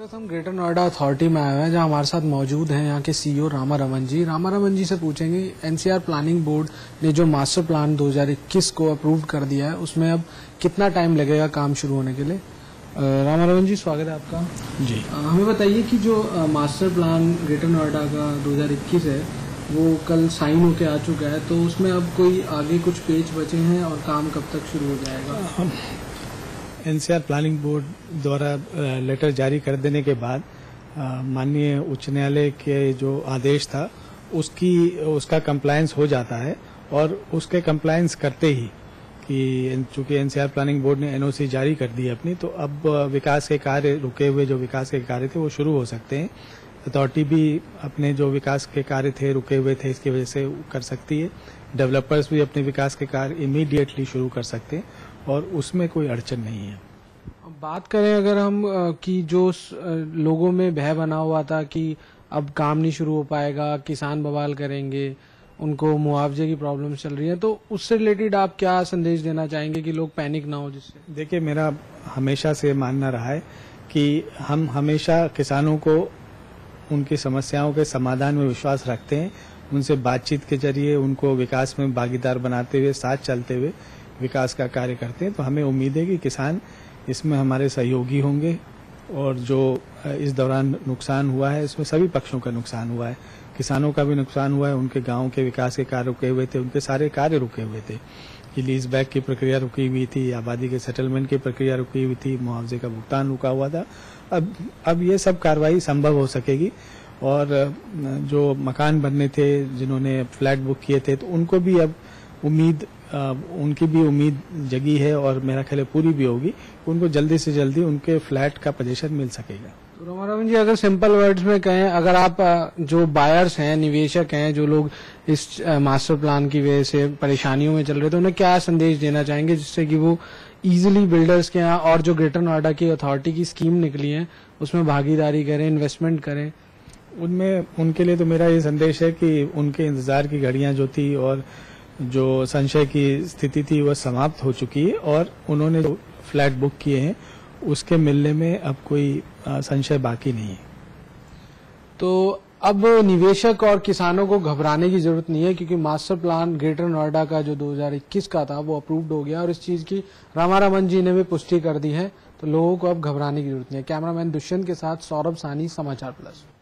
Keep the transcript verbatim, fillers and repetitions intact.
वक्त हम greater Noida authority में आए हैं जहां हमारे साथ मौजूद हैं यहाँ के सीईओ रामारमण जी। रामारमण जी से पूछेंगे, एनसीआर प्लानिंग बोर्ड ने जो मास्टर प्लान दो हज़ार इक्कीस को अप्रूव कर दिया है उसमें अब कितना टाइम लगेगा काम शुरू होने के लिए। रामारमण जी, स्वागत है आपका जी। आ, हमें बताइए कि जो आ, मास्टर प्लान ग्रेटर नोएडा का दो हज़ार इक्कीस है वो कल साइन होके आ चुका है, तो उसमें अब कोई आगे कुछ पेज बचे हैं और काम कब तक शुरू हो जाएगा? एनसीआर प्लानिंग बोर्ड द्वारा लेटर जारी कर देने के बाद माननीय उच्च न्यायालय के जो आदेश था उसकी उसका कंप्लायंस हो जाता है और उसके कंप्लायंस करते ही कि चूंकि एनसीआर प्लानिंग बोर्ड ने एनओसी जारी कर दी अपनी, तो अब विकास के कार्य रुके हुए जो विकास के कार्य थे वो शुरू हो सकते हैं। अथॉरिटी भी अपने जो विकास के कार्य थे रुके हुए थे इसकी वजह से कर सकती है। डेवलपर्स भी अपने विकास के कार्य इमीडिएटली शुरू कर सकते हैं और उसमें कोई अड़चन नहीं है। बात करें अगर हम कि जो लोगों में भय बना हुआ था कि अब काम नहीं शुरू हो पाएगा, किसान बवाल करेंगे, उनको मुआवजे की प्रॉब्लम चल रही है, तो उससे रिलेटेड आप क्या संदेश देना चाहेंगे कि लोग पैनिक ना हो? जिससे देखिए, मेरा हमेशा से मानना रहा है कि हम हमेशा किसानों को उनकी समस्याओं के समाधान में विश्वास रखते हैं, उनसे बातचीत के जरिए उनको विकास में भागीदार बनाते हुए साथ चलते हुए विकास का कार्य करते हैं। तो हमें उम्मीद है कि किसान इसमें हमारे सहयोगी होंगे और जो इस दौरान नुकसान हुआ है इसमें सभी पक्षों का नुकसान हुआ है। किसानों का भी नुकसान हुआ है, उनके गांव के विकास के कार्य रुके हुए थे, उनके सारे कार्य रुके हुए थे। कि लीज बैक की प्रक्रिया रुकी हुई थी, आबादी के सेटलमेंट की प्रक्रिया रुकी हुई थी, मुआवजे का भुगतान रुका हुआ था। अब अब ये सब कार्रवाई संभव हो सकेगी और जो मकान बनने थे, जिन्होंने फ्लैट बुक किए थे, तो उनको भी अब उम्मीद उनकी भी उम्मीद जगी है और मेरा ख्याल पूरी भी होगी, उनको जल्दी से जल्दी उनके फ्लैट का पोजीशन मिल सकेगा। तो रामारमण जी, अगर सिंपल वर्ड्स में कहें, अगर आप जो बायर्स हैं, निवेशक हैं, जो लोग इस मास्टर प्लान की वजह से परेशानियों में चल रहे थे, उन्हें क्या संदेश देना चाहेंगे जिससे कि वो इजीली बिल्डर्स के यहाँ और जो ग्रेटर नोएडा की अथॉरिटी की स्कीम निकली है उसमें भागीदारी करें, इन्वेस्टमेंट करें? उनमें उनके लिए तो मेरा ये संदेश है कि उनके इंतजार की घड़ियां जो थी और जो संशय की स्थिति थी वह समाप्त हो चुकी है और उन्होंने जो फ्लैट बुक किए हैं उसके मिलने में अब कोई संशय बाकी नहीं है। तो अब निवेशक और किसानों को घबराने की जरूरत नहीं है, क्योंकि मास्टर प्लान ग्रेटर नोएडा का जो दो हज़ार इक्कीस का था वो अप्रूव्ड हो गया और इस चीज की रामारमण जी ने भी पुष्टि कर दी है, तो लोगों को अब घबराने की जरूरत नहीं है। कैमरामैन दुष्यंत के साथ सौरभ सानी, समाचार प्लस।